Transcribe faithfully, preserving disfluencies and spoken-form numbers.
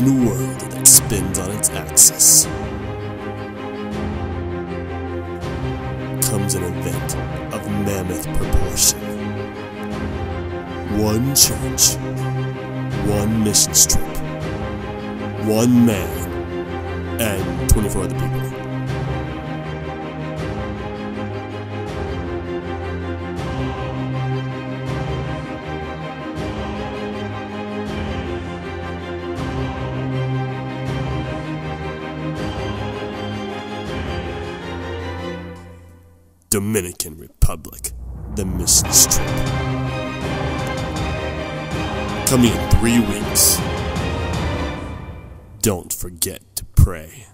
In a world that spins on its axis comes an event of mammoth proportion. One church, one mission trip, one man, and twenty-four other people. Dominican Republic, the mission trip. Coming in three weeks. Don't forget to pray.